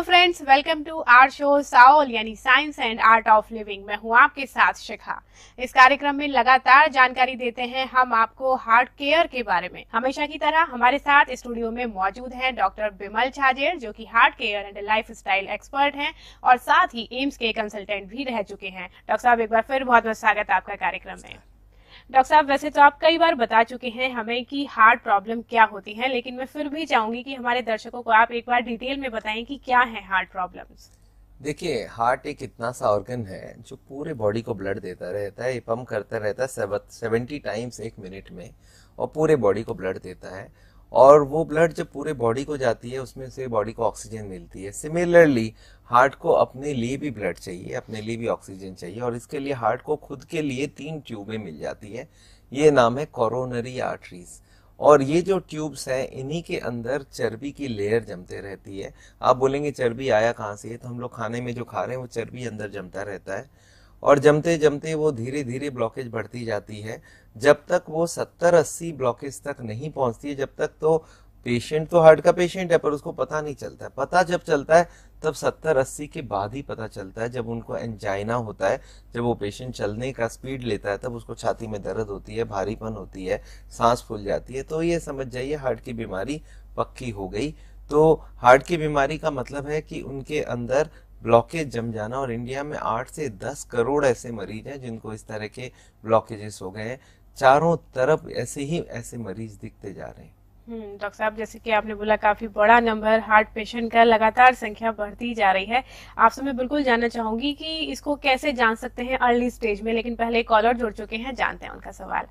Friends, welcome to our show soul यानी science and art of living. मैं हूं आपके साथ शिखा। इस कार्यक्रम में लगातार जानकारी देते हैं हम आपको हार्ट केयर के बारे में। हमेशा की तरह हमारे साथ स्टूडियो में मौजूद हैं डॉक्टर बिमल छाजेड़, जो कि heart care and lifestyle expert हैं और साथ ही एम्स के कंसल्टेंट भी रह चुके हैं। डॉक्टर साहब, एक बार फिर बहुत बहुत स्वागत है आपका कार्यक्रम में। डॉक्टर साहब, वैसे तो आप कई बार बता चुके हैं हमें कि हार्ट प्रॉब्लम क्या होती है, लेकिन मैं फिर भी चाहूंगी कि हमारे दर्शकों को आप एक बार डिटेल में बताएं कि क्या है हार्ट प्रॉब्लम्स। देखिए, हार्ट एक इतना सा ऑर्गन है जो पूरे बॉडी को ब्लड देता रहता है। ये पंप करता रहता है 70 टाइम्स एक मिनट में और पूरे बॉडी को ब्लड देता है। और वो ब्लड जब पूरे बॉडी को जाती है उसमें से बॉडी को ऑक्सीजन मिलती है। सिमिलरली हार्ट को अपने लिए भी ब्लड चाहिए, अपने लिए भी ऑक्सीजन चाहिए, और इसके लिए हार्ट को खुद के लिए 3 ट्यूबें मिल जाती है। ये नाम है कोरोनरी आर्टरीज। और ये जो ट्यूब्स हैं, इन्हीं के अंदर चर्बी की लेयर जमते रहती है। आप बोलेंगे चर्बी आया कहाँ से? तो हम लोग खाने में जो खा रहे हैं वो चर्बी अंदर जमता रहता है, और जमते जमते वो धीरे धीरे ब्लॉकेज बढ़ती जाती है। जब तक वो 70-80 ब्लॉकेज तक नहीं पहुंचती है, जब तक तो पेशेंट तो हार्ट का पेशेंट है पर उसको पता नहीं चलता है। पता जब चलता है तब 70-80 के बाद ही पता चलता है, जब उनको एंजाइना होता है, जब वो पेशेंट चलने का स्पीड लेता है, तब उसको छाती में दर्द होती है, भारीपन होती है, सांस फूल जाती है। तो ये समझ जाइए हार्ट की बीमारी पक्की हो गई। तो हार्ट की बीमारी का मतलब है कि उनके अंदर ब्लॉकेज जम जाना। और इंडिया में 8 से 10 करोड़ ऐसे मरीज हैं जिनको इस तरह के ब्लॉकेजेस हो गए हैं। चारों तरफ ऐसे मरीज दिखते जा रहे हैं। डॉक्टर साहब, जैसे कि आपने बोला काफी बड़ा नंबर हार्ट पेशेंट का, लगातार संख्या बढ़ती जा रही है। आपसे मैं बिल्कुल जानना चाहूंगी कि इसको कैसे जान सकते हैं अर्ली स्टेज में, लेकिन पहले कॉलर जुड़ चुके हैं, जानते हैं उनका सवाल।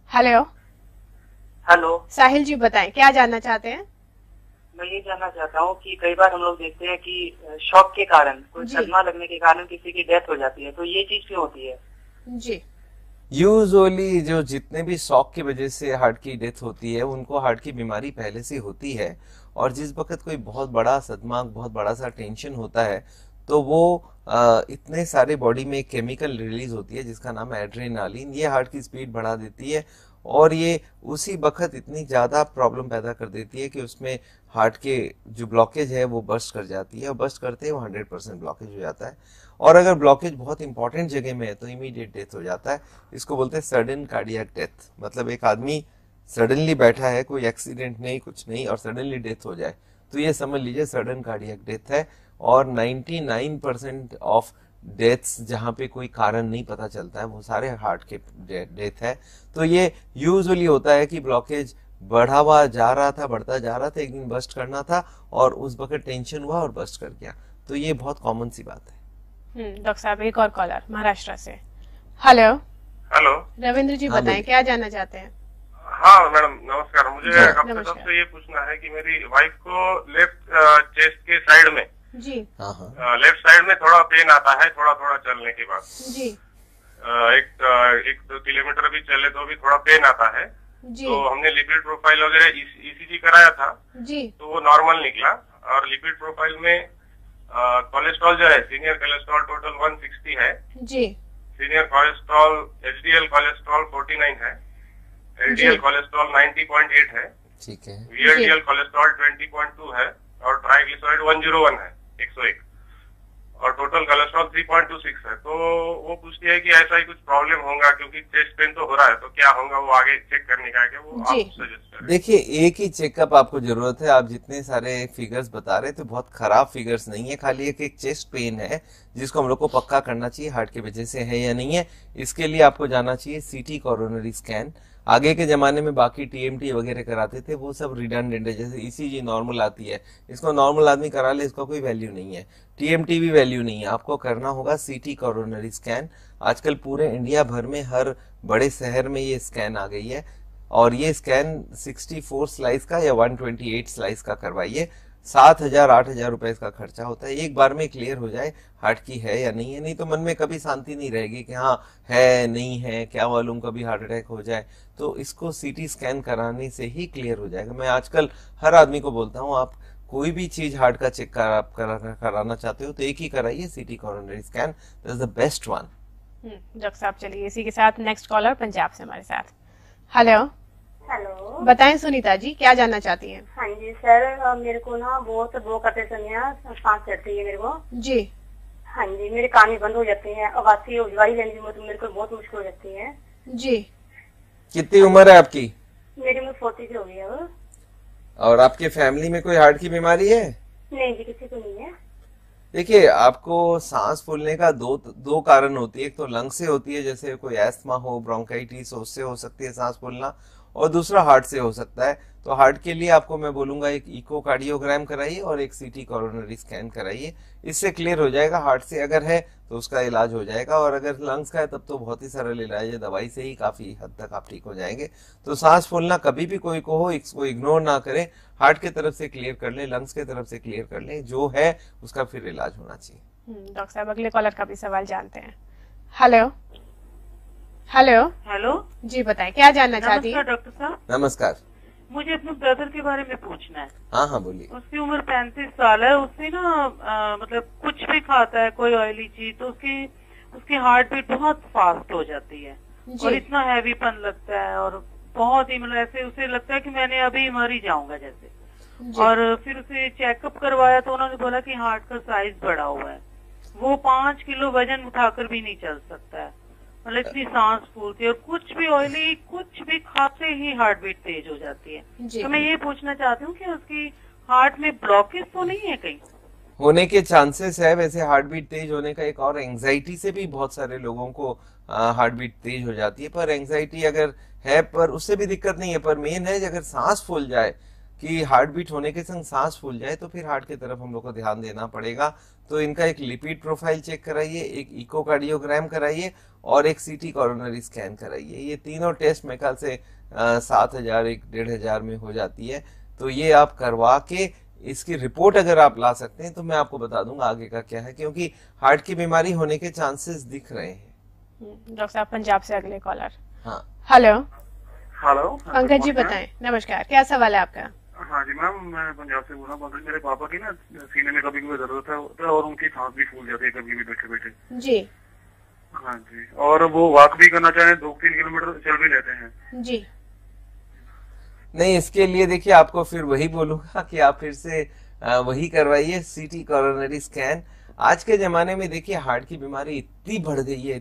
हेलो साहिल जी, बताएं क्या जानना चाहते हैं? मैं ये जानना चाहता हूँ कि कई बार हम लोग देखते हैं कि शॉक के कारण, कोई सदमा लगने के कारण किसी की डेथ हो जाती है, तो ये चीज क्यों होती है? जी, यूजुअली जो जितने भी शॉक की वजह से हार्ट की डेथ होती है उनको हार्ट की बीमारी पहले से होती है। और जिस वक्त कोई बहुत बड़ा सदमा, बहुत बड़ा सा टेंशन होता है, तो वो इतने सारे बॉडी में एक केमिकल रिलीज होती है जिसका नाम है एड्रेनालिन। ये हार्ट की स्पीड बढ़ा देती है और ये उसी वक्त इतनी ज्यादा प्रॉब्लम पैदा कर देती है कि उसमें हार्ट के जो ब्लॉकेज है वो बर्स्ट कर जाती है, और बर्स्ट करते ही वो 100% ब्लॉकेज हो जाता है। और अगर ब्लॉकेज बहुत इंपॉर्टेंट जगह में है तो इमीडिएट डेथ हो जाता है। इसको बोलते हैं सडन कार्डियक डेथ। मतलब एक आदमी सडनली बैठा है, कोई एक्सीडेंट नहीं, कुछ नहीं, और सडनली डेथ हो जाए, तो ये समझ लीजिए सडन कार्डियक डेथ है। और 99% ऑफ डेथ्स जहां पे कोई कारण नहीं पता चलता है वो सारे हार्ट के डेथ है। तो ये यूजुअली होता है कि ब्लॉकेज बढ़ा हुआ जा रहा था, बढ़ता जा रहा था, एक दिन बस्ट करना था और उस वक्त टेंशन हुआ और बस्ट कर गया। तो ये बहुत कॉमन सी बात है। डॉक्टर साहब, एक और कॉलर महाराष्ट्र से। हेलो रविंद्र जी, बताएं क्या जानना चाहते हैं? हाँ मैडम, नमस्कार। मुझे आपसे सबसे ये पूछना है कि मेरी वाइफ को लेफ्ट चेस्ट के साइड में जी, लेफ्ट साइड में थोड़ा पेन आता है, थोड़ा थोड़ा चलने के बाद जी, 1-2 किलोमीटर भी चले तो भी थोड़ा पेन आता है जी। तो हमने लिपिड प्रोफाइल वगैरह ईसीजी कराया था जी, तो वो नॉर्मल निकला। और लिपिड प्रोफाइल में कोलेस्ट्रॉल जो है, सीनियर कोलेस्ट्रॉल टोटल 160 है जी, सीनियर कोलेस्ट्रॉल, एचडीएल कोलेस्ट्रॉल 49 है, एलडीएल कोलेस्ट्रॉल 90.8 है, ठीक है, वीएलडीएल कोलेस्ट्रॉल 20.2 है, और ट्राइग्लिसराइड 101 है, 101, और टोटल कोलेस्ट्रॉल 3.26 है। तो वो पूछती है कि ऐसा ही कुछ प्रॉब्लम होगा क्योंकि चेस्ट पेन तो हो रहा है, तो क्या होगा? वो आगे चेक करने का है, वो आप सजेस्ट करें। देखिए, एक ही चेकअप आपको जरूरत है। आप जितने सारे फिगर्स बता रहे थे बहुत खराब फिगर्स नहीं है, खाली एक चेस्ट पेन है जिसको हम लोग को पक्का करना चाहिए हार्ट की वजह से है या नहीं है। इसके लिए आपको जाना चाहिए सीटी कोरोनरी स्कैन। आगे के जमाने में बाकी टीएमटी वगैरह कराते थे, वो सब रिडंडेंट है। जैसे ईसीजी नॉर्मल आती है, इसको नॉर्मल आदमी करा ले, इसका कोई वैल्यू नहीं है। टीएमटी भी वैल्यू नहीं है, आपको करना होगा सीटी कोरोनरी स्कैन। आजकल पूरे इंडिया भर में हर बड़े शहर में ये स्कैन आ गई है। और ये स्कैन 64 स्लाइस का या 128 स्लाइस का करवाइए। 7,000-8,000 रुपए इसका खर्चा होता है। एक बार में क्लियर हो जाए हार्ट की है या नहीं है, नहीं तो मन में कभी शांति नहीं रहेगी कि हाँ है नहीं है, क्या मालूम कभी हार्ट अटैक हो जाए। तो इसको सीटी स्कैन कराने से ही क्लियर हो जाएगा। मैं आजकल हर आदमी को बोलता हूँ, आप कोई भी चीज हार्ट का चेक कराना चाहते हो तो एक ही कराइए, CT coronary scan, that's the best one. Doctor साहब, चलिए इसी के साथ नेक्स्ट कॉलर पंजाब से हमारे साथ। हेलो बताएं सुनीता जी, क्या जानना चाहती हैं? हाँ जी सर, मेरे को ना बहुत वो करते समय सांस चढ़ती है मेरे को जी। हाँ जी, मेरे कान भी बंद हो जाते हैं, आवाज़ उजवाई लेने में तो मेरे को बहुत मुश्किल हो जाती है जी। कितनी उम्र है आपकी? मेरी उम्र 40 की हो गई है अब। और आपके फैमिली में कोई हार्ट की बीमारी है? नहीं जी, किसी को नहीं है। देखिए, आपको सांस फूलने का दो कारण होती है। एक तो लंग से होती है, जैसे कोई एस्थमा हो, ब्रोंकाइटिस हो, उससे हो सकती है सांस फूलना, और दूसरा हार्ट से हो सकता है। तो हार्ट के लिए आपको मैं बोलूंगा एक इकोकार्डियोग्राम कराइए और एक सीटी कोरोनरी स्कैन कराइए, इससे क्लियर हो जाएगा। हार्ट से अगर है तो उसका इलाज हो जाएगा, और अगर लंग्स का है तब तो बहुत ही सरल इलाज है, दवाई से ही काफी हद तक आप ठीक हो जाएंगे। तो सांस फूलना कभी भी कोई को हो, इसको इग्नोर ना करें, हार्ट की तरफ से क्लियर कर ले, लंग्स की तरफ से क्लियर कर ले, जो है उसका फिर इलाज होना चाहिए। डॉक्टर साहब, अगले कॉलर का भी सवाल जानते हैं। हेलो हेलो हेलो जी, बताएं क्या जानना चाहती हैं? नमस्कार डॉक्टर साहब, नमस्कार। मुझे अपने ब्रदर के बारे में पूछना है। हाँ हाँ, बोलिए। उसकी उम्र 35 साल है। उससे ना मतलब कुछ भी खाता है, कोई ऑयली चीज, तो उसकी हार्ट बीट बहुत फास्ट हो जाती है और इतना हैवीपन लगता है, और बहुत ही मतलब ऐसे उसे लगता है कि मैंने अभी मर ही जाऊंगा जैसे। और फिर उसे चेकअप करवाया तो उन्होंने बोला कि हार्ट का साइज बढ़ा हुआ है, वो 5 किलो वजन उठाकर भी नहीं चल सकता है, मतलब इतनी सांस फूलती है, और कुछ भी ऑयली कुछ भी खाते ही हार्ट बीट तेज हो जाती है। तो मैं ये पूछना चाहती हूँ कि उसकी हार्ट में ब्लॉकेज तो नहीं है कहीं? होने के चांसेस है। वैसे हार्ट बीट तेज होने का एक और, एंजाइटी से भी बहुत सारे लोगों को हार्ट बीट तेज हो जाती है, पर एंजाइटी अगर है पर उससे भी दिक्कत नहीं है। पर मेन है अगर सांस फूल जाए, कि हार्ट बीट होने के संग सांस फूल जाए, तो फिर हार्ट की तरफ हम लोग को ध्यान देना पड़ेगा। तो इनका एक लिपिड प्रोफाइल चेक कराइए, एक इकोकार्डियोग्राम कराइए और एक सीटी कोरोनरी स्कैन कराइए। ये तीनों टेस्ट मेरे ख्याल से 7,000 1,500 में हो जाती है। तो ये आप करवा के इसकी रिपोर्ट अगर आप ला सकते हैं तो मैं आपको बता दूंगा आगे का क्या है, क्योंकि हार्ट की बीमारी होने के चांसेस दिख रहे हैं। डॉक्टर साहब, पंजाब से अगले कॉलर। हाँ हेलो पंकज जी, बताएं। नमस्कार, क्या सवाल है आपका? हाँ जी मैम, मैं पंजाब से बोल रहा हूँ। मेरे पापा की ना सीने में कभी कभी दर्द होता है और उनकी सांस भी फूल जाती है कभी भी बैठे बैठे। जी। हाँ जी, और वो वॉक भी करना चाहे 2-3 किलोमीटर चल भी लेते हैं जी। नहीं, इसके लिए देखिए आपको फिर वही बोलूंगा कि आप फिर से वही करवाइए, सीटी कोरोनरी स्कैन। आज के जमाने में देखिए हार्ट की बीमारी इतनी बढ़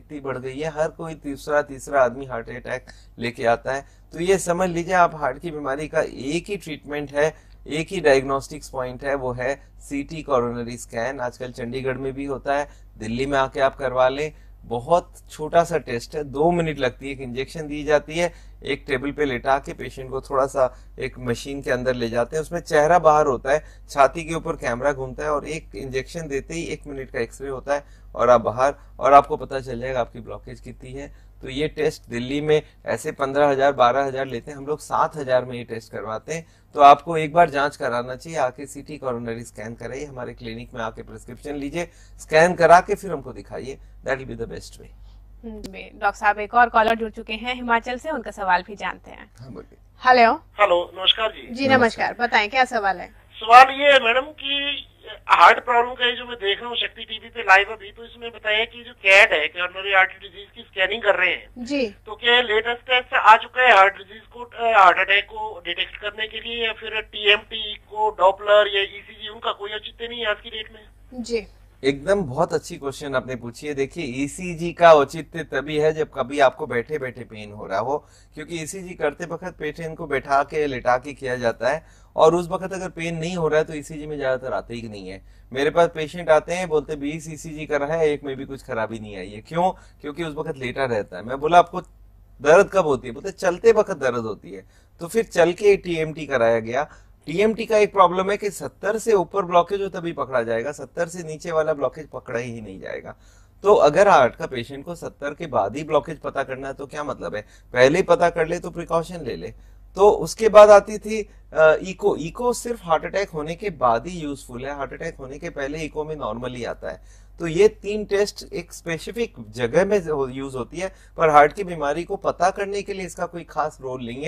गई है, हर कोई तीसरा आदमी हार्ट अटैक लेके आता है। तो ये समझ लीजिए आप, हार्ट की बीमारी का एक ही ट्रीटमेंट है, एक ही डायग्नोस्टिक्स पॉइंट है, वो है सीटी कोरोनरी स्कैन। आजकल चंडीगढ़ में भी होता है, दिल्ली में आके आप करवा लें। बहुत छोटा सा टेस्ट है, 2 मिनट लगती है, एक इंजेक्शन दी जाती है, एक टेबल पे लेटा के पेशेंट को थोड़ा सा एक मशीन के अंदर ले जाते हैं, उसमें चेहरा बाहर होता है, छाती के ऊपर कैमरा घूमता है और एक इंजेक्शन देते ही 1 मिनट का एक्सरे होता है और आप बाहर, और आपको पता चल जाएगा आपकी ब्लॉकेज कितनी है। तो ये टेस्ट दिल्ली में ऐसे 15,000 12,000 लेते हैं, हम लोग 7,000 में ये टेस्ट करवाते हैं। तो आपको एक बार जांच कराना चाहिए, आके सीटी कोरोनरी स्कैन कराइए, हमारे क्लिनिक में आके प्रिस्क्रिप्शन लीजिए, स्कैन करा के फिर हमको दिखाइए, that will be the best way. Doctor साहब, एक और कॉलर जुड़ चुके हैं हिमाचल से, उनका सवाल भी जानते हैं। हाँ, बोलिए। हेलो नमस्कार जी। जी नमस्कार, बताएं क्या सवाल है? सवाल ये है मैडम कि हार्ट प्रॉब्लम का जो मैं देख रहा हूँ शक्ति टीवी पे लाइव अभी, तो इसमें बताया कि जो कैड है, कोरोनरी आर्टरी डिजीज की स्कैनिंग कर रहे हैं जी। तो क्या लेटेस्ट टेस्ट आ चुका है हार्ट डिजीज को, हार्ट अटैक को डिटेक्ट करने के लिए, या फिर टीएमटी को, डॉपलर या ईसीजी, उनका कोई औचित्य नहीं है आज की डेट में? जी, एकदम बहुत अच्छी क्वेश्चन आपने पूछी है। देखिए, ईसीजी का औचित्य तभी है जब कभी आपको बैठे बैठे पेन हो रहा हो, क्योंकि ईसीजी करते वक्त पेशेंट को बैठा के लिटा के किया जाता है, और उस वक्त अगर पेन नहीं हो रहा है तो ईसीजी में ज्यादातर आते ही नहीं है। मेरे पास पेशेंट आते हैं, बोलते 20 ईसीजी कर रहा है, एक में भी कुछ खराबी नहीं आई है। क्यों? क्योंकि उस वक्त लेटा रहता है। मैं बोला आपको दर्द कब होती है? बोलते चलते वक्त दर्द होती है। तो फिर चल के टीएमटी कराया गया। टीएमटी का एक प्रॉब्लम है कि 70 से ऊपर ब्लॉकेज हो तभी पकड़ा जाएगा, 70 से नीचे वाला ब्लॉकेज पकड़ा ही नहीं जाएगा। तो अगर हार्ट का पेशेंट को 70 के बाद ही ब्लॉकेज पता करना है तो क्या मतलब है, पहले ही पता कर ले तो प्रिकॉशन ले ले। तो उसके बाद आती थी इको। इको सिर्फ हार्ट अटैक होने के बाद ही यूजफुल है, हार्ट अटैक होने के पहले इको में नॉर्मली आता है। तो ये 3 टेस्ट एक स्पेसिफिक जगह में यूज होती है, पर हार्ट की बीमारी को पता करने के लिए इसका कोई खास रोल नहीं है।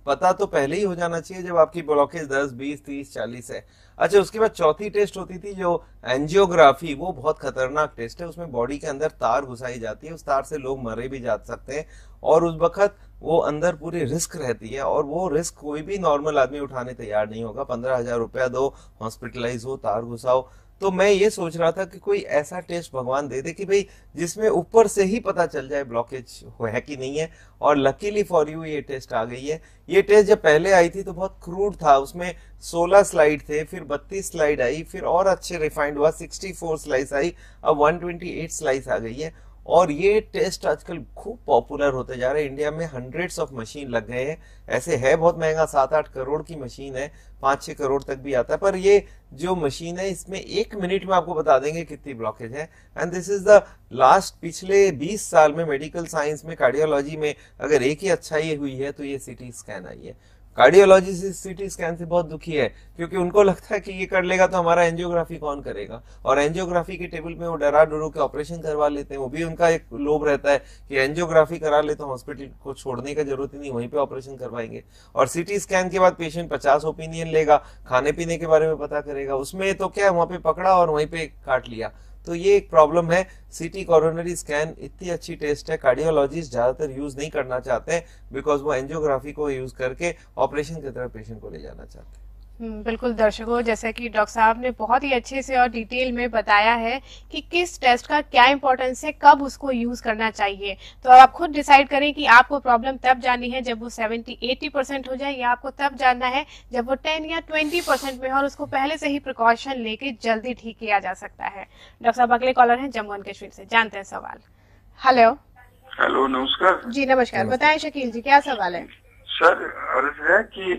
पता तो पहले ही हो जाना चाहिए जब आपकी ब्लॉकेज 10, 20, 30, 40 है। अच्छा, उसके बाद चौथी टेस्ट होती थी जो एंजियोग्राफी, वो बहुत खतरनाक टेस्ट है। उसमें बॉडी के अंदर तार घुसाई जाती है, उस तार से लोग मरे भी जा सकते हैं और उस वक्त वो अंदर पूरी रिस्क रहती है और वो रिस्क कोई भी नॉर्मल आदमी उठाने तैयार नहीं होगा। 15,000 रुपया दो, हॉस्पिटलाइज हो, तार घुसाओ। तो मैं ये सोच रहा था कि कोई ऐसा टेस्ट भगवान दे दे कि भाई जिसमें ऊपर से ही पता चल जाए ब्लॉकेज है कि नहीं है। और लकीली फॉर यू ये टेस्ट आ गई है। ये टेस्ट जब पहले आई थी तो बहुत क्रूड था, उसमें 16 स्लाइड थे, फिर 32 स्लाइड आई, फिर और अच्छे रिफाइंड हुआ, 64 स्लाइस आई, अब 128 स्लाइस आ गई है। और ये टेस्ट आजकल खूब पॉपुलर होते जा रहे हैं। इंडिया में हंड्रेड्स ऑफ मशीन लग गए हैं। ऐसे है बहुत महंगा, 7-8 करोड़ की मशीन है, 5-6 करोड़ तक भी आता है। पर ये जो मशीन है इसमें 1 मिनट में आपको बता देंगे कितनी ब्लॉकेज है। And this is the last, पिछले 20 साल में मेडिकल साइंस में, कार्डियोलॉजी में अगर एक ही अच्छाई हुई है तो ये सीटी स्कैन आई है। कार्डियोलॉजी से सीटी स्कैन से बहुत दुखी है क्योंकि उनको लगता है कि ये कर लेगा तो हमारा एंजियोग्राफी कौन करेगा। और एंजियोग्राफी के टेबल में वो डरा डरो के ऑपरेशन करवा लेते हैं। वो भी उनका एक लोभ रहता है कि एंजियोग्राफी करा ले तो हॉस्पिटल को छोड़ने का जरूरत ही नहीं, वहीं पे ऑपरेशन करवाएंगे। और सीटी स्कैन के बाद पेशेंट 50 ओपिनियन लेगा, खाने पीने के बारे में पता करेगा। उसमें तो क्या है, वहां पे पकड़ा और वहीं पे काट लिया। तो ये एक प्रॉब्लम है। सीटी कोरोनरी स्कैन इतनी अच्छी टेस्ट है, कार्डियोलॉजिस्ट ज्यादातर यूज नहीं करना चाहते हैं बिकॉज वो एंजियोग्राफी को यूज करके ऑपरेशन की तरफ पेशेंट को ले जाना चाहते हैं। बिल्कुल दर्शकों, जैसे कि डॉक्टर साहब ने बहुत ही अच्छे से और डिटेल में बताया है कि किस टेस्ट का क्या इंपॉर्टेंस है, कब उसको यूज करना चाहिए। तो आप खुद डिसाइड करें कि आपको प्रॉब्लम तब जाननी है जब वो 70-80% हो जाए, या आपको तब जानना है जब वो 10 या 20% में हो और उसको पहले से ही प्रिकॉशन लेके जल्दी ठीक किया जा सकता है। डॉक्टर साहब अगले कॉलर हैं जम्मू एंड कश्मीर से, जानते हैं सवाल। हेलो। हेलो, नमस्कार जी नमस्कार, बताएं शकील जी क्या सवाल है। सर, अर्ज है कि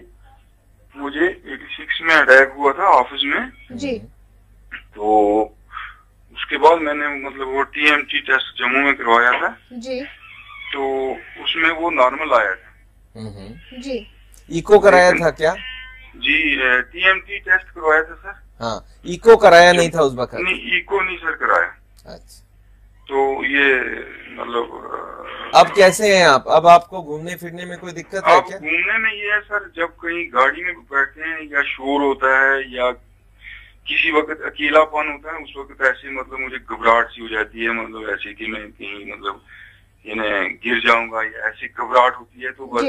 मुझे 86 में अटैक हुआ था ऑफिस में जी। तो उसके बाद मैंने मतलब वो TMT टेस्ट जम्मू में करवाया था जी। तो उसमें वो नॉर्मल आया था जी। इको कराया था क्या? जी, TMT टेस्ट करवाया था सर। हाँ, इको कराया नहीं था उस वक्त? नहीं, इको नहीं सर कराया। अच्छा, तो ये मतलब अब कैसे हैं आप? अब आपको घूमने फिरने में कोई दिक्कत है क्या? घूमने में ये है सर, जब कहीं गाड़ी में बैठते हैं या शोर होता है या किसी वक्त अकेलापन होता है, उस वक्त ऐसे मतलब मुझे घबराहट सी हो जाती है, मतलब ऐसे कि मैं कहीं मतलब गिर जाऊंगा या ऐसी घबराहट होती है। तो बस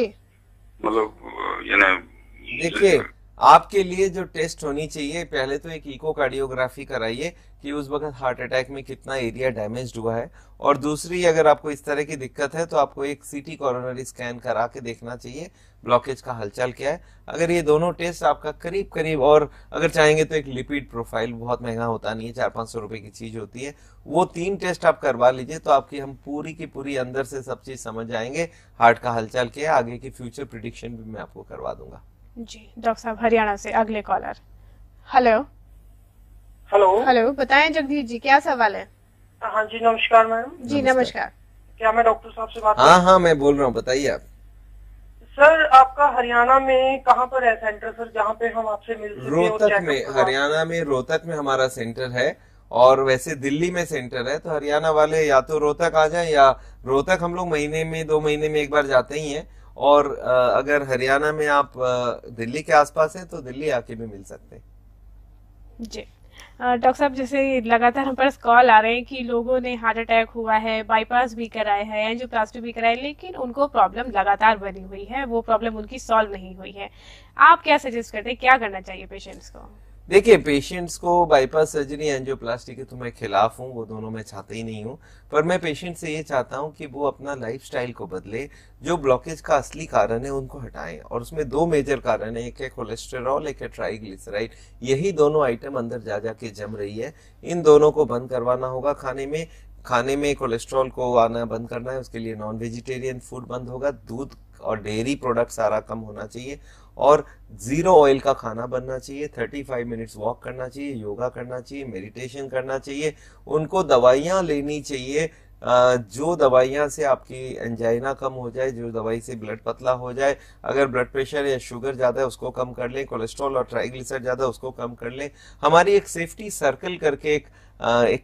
मतलब देखिए, आपके लिए जो टेस्ट होनी चाहिए, पहले तो एक इकोकार्डियोग्राफी कराइए कि उस वक्त हार्ट अटैक में कितना एरिया डैमेज्ड हुआ है। और दूसरी, अगर आपको इस तरह की दिक्कत है तो आपको एक सीटी कोरोनरी स्कैन करा के देखना चाहिए ब्लॉकेज का हलचल क्या है। अगर ये दोनों टेस्ट आपका करीब करीब, और अगर चाहेंगे तो एक लिपिड प्रोफाइल, बहुत महंगा होता नहीं है, 400-500 रुपए की चीज होती है, वो 3 टेस्ट आप करवा लीजिए तो आपकी हम पूरी की पूरी अंदर से सब चीज समझ जाएंगे। हार्ट का हलचल क्या है, आगे की फ्यूचर प्रिडिक्शन भी मैं आपको करवा दूंगा। जी। डॉक्टर साहब हरियाणा से अगले कॉलर। हेलो। हेलो, बताएं जगदीश जी क्या सवाल है। हाँ जी, नमस्कार मैम। जी नमस्कार। क्या मैं डॉक्टर साहब से बात? हाँ, मैं बोल रहा हूँ, बताइए आप। सर, आपका हरियाणा में कहाँ पर है सेंटर सर, जहाँ पे हम आपसे मिल सकें? रोहतक में, हरियाणा में रोहतक में हमारा सेंटर है, और वैसे दिल्ली में सेंटर है। तो हरियाणा वाले या तो रोहतक आ जाए, या रोहतक हम लोग महीने में 2 महीने में एक बार जाते ही हैं। और अगर हरियाणा में आप दिल्ली के आसपास हैं तो दिल्ली आके भी मिल सकते हैं। जी। डॉक्टर साहब, जैसे लगातार हम पास कॉल आ रहे हैं कि लोगों ने हार्ट अटैक हुआ है, बाईपास भी कराया है, एंजियोप्लास्टी भी कराई, लेकिन उनको प्रॉब्लम लगातार बनी हुई है, वो प्रॉब्लम उनकी सॉल्व नहीं हुई है। आप क्या सजेस्ट करते हैं, क्या करना चाहिए पेशेंट्स को? देखिए, पेशेंट्स को बाईपास सर्जरी, एंजियोप्लास्टी के तो मैं खिलाफ हूँ, वो दोनों मैं चाहता ही नहीं हूँ। पर मैं पेशेंट से ये चाहता हूँ कि वो अपना लाइफस्टाइल को बदले, जो ब्लॉकेज का असली कारण है उनको हटाएं। और उसमें 2 मेजर कारण है, एक है कोलेस्टेरॉल, एक है ट्राइग्लिसराइड। यही दोनों आइटम अंदर जा जाके जम रही है, इन दोनों को बंद करवाना होगा। खाने में कोलेस्ट्रॉल को आना बंद करना है, उसके लिए नॉन वेजिटेरियन फूड बंद होगा, दूध और डेयरी प्रोडक्ट सारा कम होना चाहिए, और 0 ऑयल का खाना बनना चाहिए, 35 मिनट्स वॉक करना चाहिए, योगा करना चाहिए, मेडिटेशन करना चाहिए। उनको दवाइयाँ लेनी चाहिए, जो दवाइयाँ से आपकी एंजाइना कम हो जाए, जो दवाई से ब्लड पतला हो जाए। अगर ब्लड प्रेशर या शुगर ज़्यादा है उसको कम कर लें, कोलेस्ट्रॉल और ट्राइग्लिसराइड ज़्यादा उसको कम कर लें। हमारी एक सेफ्टी सर्कल करके एक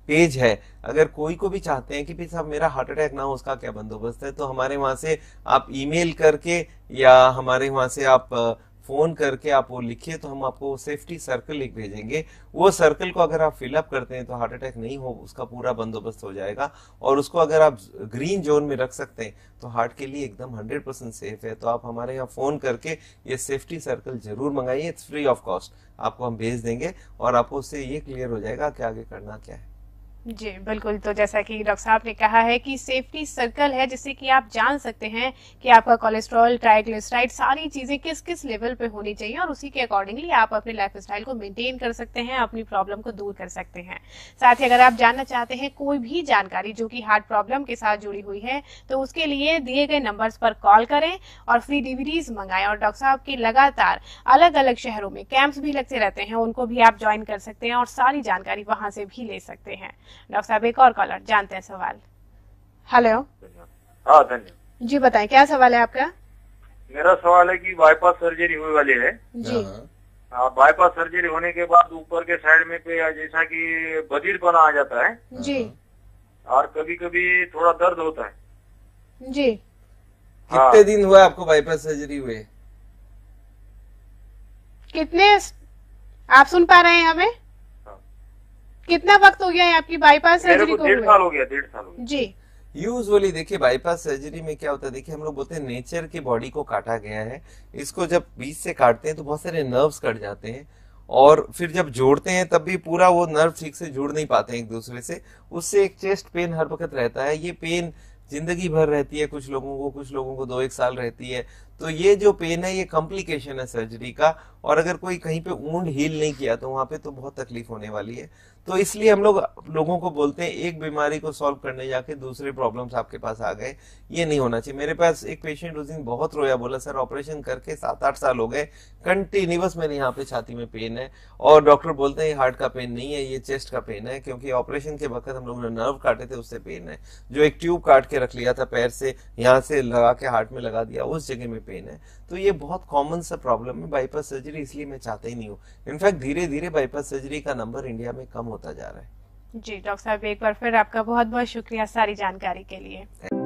पेज है, अगर कोई को भी चाहते हैं कि भाई साहब मेरा हार्ट अटैक ना हो उसका क्या बंदोबस्त है, तो हमारे वहां से आप ईमेल करके या हमारे वहां से आप फोन करके आप वो लिखिए, तो हम आपको सेफ्टी सर्कल लिख भेजेंगे। वो सर्कल को अगर आप फिलअप करते हैं तो हार्ट अटैक नहीं हो उसका पूरा बंदोबस्त हो जाएगा। और उसको अगर आप ग्रीन जोन में रख सकते हैं तो हार्ट के लिए एकदम 100% सेफ है। तो आप हमारे यहाँ फोन करके ये सेफ्टी सर्कल जरूर मंगाइए, इट्स फ्री ऑफ कॉस्ट, आपको हम भेज देंगे और आपको उससे ये क्लियर हो जाएगा कि आगे करना क्या है। जी बिल्कुल, तो जैसा कि डॉक्टर साहब ने कहा है कि सेफ्टी सर्कल है जिससे कि आप जान सकते हैं कि आपका कोलेस्ट्रॉल, ट्राइग्लिसराइड, सारी चीजें किस किस लेवल पे होनी चाहिए और उसी के अकॉर्डिंगली आप अपने लाइफस्टाइल को मेंटेन कर सकते हैं, अपनी प्रॉब्लम को दूर कर सकते हैं। साथ ही अगर आप जानना चाहते हैं कोई भी जानकारी जो कि हार्ट प्रॉब्लम के साथ जुड़ी हुई है तो उसके लिए दिए गए नंबर्स पर कॉल करें और फ्री डीवीडीज मंगाएं। और डॉक्टर साहब के लगातार अलग अलग शहरों में कैंप्स भी लगते रहते हैं, उनको भी आप ज्वाइन कर सकते हैं और सारी जानकारी वहां से भी ले सकते हैं। डॉक्टर साहब एक और कॉलर जानते हैं सवाल। हेलो। हाँ धन्यवाद जी बताएं क्या सवाल है आपका? मेरा सवाल है कि बाईपास सर्जरी हुई वाली है जी। बाईपास सर्जरी होने के बाद ऊपर के साइड में पे जैसा कि बधिरपना आ जाता है जी। और कभी कभी थोड़ा दर्द होता है जी। कितने दिन हुआ आपको बाईपास सर्जरी हुए? कितने, आप सुन पा रहे हैं हमें? कितना वक्त हो गया है आपकी बाईपास सर्जरी को? 1.5 साल हो गया। 1.5 साल हो गया जी। यूजुअली देखिए बाईपास सर्जरी में क्या होता है, देखिए हम लोग बोलते हैं नेचर की बॉडी को काटा गया है, इसको जब बीच से काटते हैं तो बहुत सारे नर्व्स कट जाते हैं और फिर जब जोड़ते हैं तब भी पूरा वो नर्व ठीक से जुड़ नहीं पाते हैं एक दूसरे से, उससे एक चेस्ट पेन हर वक्त रहता है। ये पेन जिंदगी भर रहती है, कुछ लोगों को 2-1 साल रहती है। तो ये जो पेन है ये कॉम्प्लिकेशन है सर्जरी का, और अगर कोई कहीं पे वुंड हील नहीं किया तो वहां पे तो बहुत तकलीफ होने वाली है। तो इसलिए हम लोगों को बोलते हैं एक बीमारी को सॉल्व करने जाके दूसरे प्रॉब्लम्स आपके पास आ गए, ये नहीं होना चाहिए। मेरे पास एक पेशेंट उस दिन बहुत रोया, बोला सर ऑपरेशन करके 7-8 साल हो गए, कंटिन्यूअस मेरे यहाँ पे छाती में पेन है और डॉक्टर बोलते हैं ये हार्ट का पेन नहीं है, ये चेस्ट का पेन है, क्योंकि ऑपरेशन के वक्त हम लोगों ने नर्व काटे थे उससे पेन है, जो एक ट्यूब काट के रख लिया था पैर से, यहाँ से लगा के हार्ट में लगा दिया, उस जगह में पेन है। तो ये बहुत कॉमन सा प्रॉब्लम है बाईपास सर्जरी, इसलिए मैं चाहता ही नहीं हूँ। इनफैक्ट धीरे धीरे बाईपास सर्जरी का नंबर इंडिया में कम होता जा रहा है। जी डॉक्टर साहब एक बार फिर आपका बहुत बहुत शुक्रिया सारी जानकारी के लिए।